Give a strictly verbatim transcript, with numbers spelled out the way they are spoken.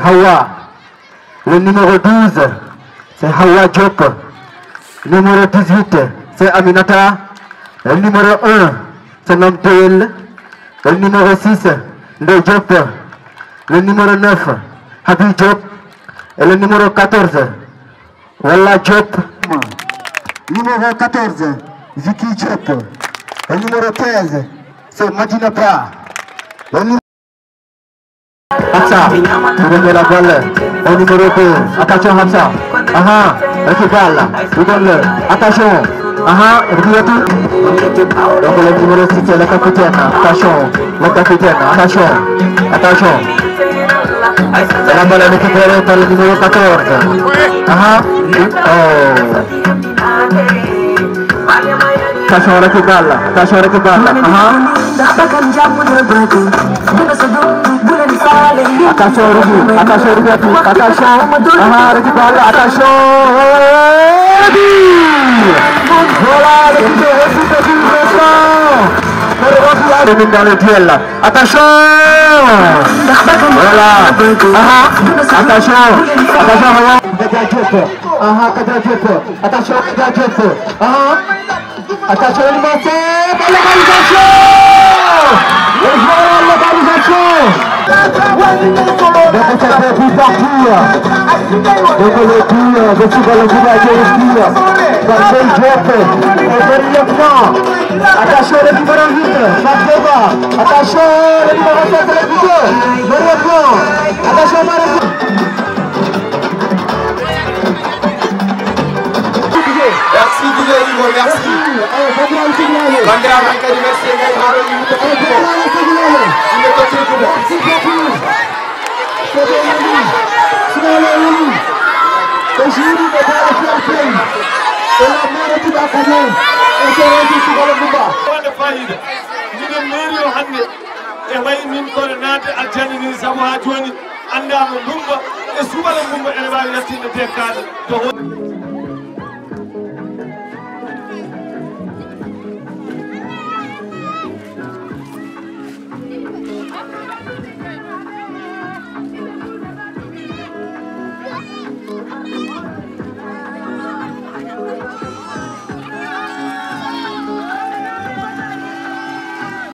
Hawa. Le numéro douze, c'est Hawa Diop. Numéro dix-huit, c'est Aminata. Le numéro un, c'est Nomtoel. Le numéro six, Ndo Diop. Le numéro neuf, Habib Diop. Et le numéro quatorze, Walla Diop. Numéro quatorze, Vicky Diop. Le numéro quinze, c'est Madina Ba. Le numéro Hamza, il donne la balle au numéro deux. Attention Hamza. Aha, récupère. Il donne le. Attention. Aha, regarde tout. Donc le numéro six, c'est le capitaine. Attention, le capitaine. Attention. Attention. La balle est récupérée par le numéro quatorze. Aha. Oh. Attention, récupère. Attention, récupère. Aha. Attention, Ruby. Attention, Ruby. Attention. Aha, récupère. Attention. Voilà, l'équipe de réussite du président. Le dans le duel. Attention. Voilà. Aha. Attention. Attention. Kaja Diop. Aha, Kaja Diop. Attention, Kaja Diop. Aha. Attention, l'animation. Légalisation. Légalisation. Donc ça fait plus partout. Donc le coup, je suis dans le coup à Jérémy. Dans le Diop. Et le lieutenant. Attention, le numéro huit. Matheva. Attention, le numéro sept, le buteur. Le lieutenant. Attention, Matheva. Merci Guillermo, merci. Bandera Bankadi, merci. Merci.